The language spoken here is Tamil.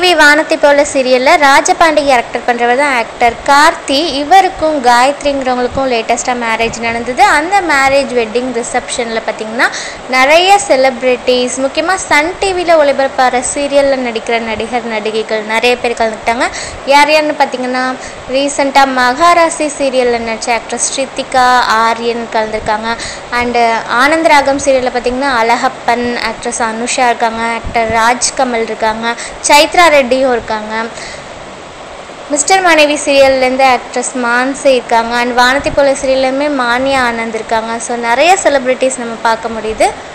டிவி வானத்தை போல சீரியலில் ராஜபாண்டி கேரக்டர் பண்ணுறவர் தான் ஆக்டர் கார்த்தி. இவருக்கும் காயத்ரிங்கிறவங்களுக்கும் லேட்டஸ்ட்டாக மேரேஜ் நடந்தது. அந்த மேரேஜ் வெட்டிங் ரிசப்ஷனில் பார்த்திங்கன்னா நிறைய செலிப்ரிட்டிஸ், முக்கியமாக சன் டிவியில் ஒளிபரப்பாகிற சீரியலில் நடிக்கிற நடிகர் நடிகைகள் நிறைய பேர் கலந்துக்கிட்டாங்க. யார் யாருன்னு பார்த்திங்கன்னா ரீசெண்டாக மகாராசி சீரியலில் நடித்த ஆக்ட்ரஸ் ஸ்ருத்திகா, ஆரியன் கலந்துருக்காங்க. அண்டு ஆனந்த ராகம் சீரியலில் பார்த்திங்கன்னா அழகப்பன், ஆக்ட்ரஸ் அனுஷா இருக்காங்க, ஆக்டர் ராஜ்கமல் இருக்காங்க, சைத்ரா ரெட்டியும் இருக்காங்க. மிஸ்டர் மனைவி சீரியல்லேருந்து ஆக்ட்ரஸ் மான்சி இருக்காங்க. அண்ட் வானத்தை போல சீரியல்லையுமே மானியா ஆனந்த் இருக்காங்க. ஸோ நிறைய செலிப்ரிட்டிஸ் நம்ம பார்க்க முடியுது.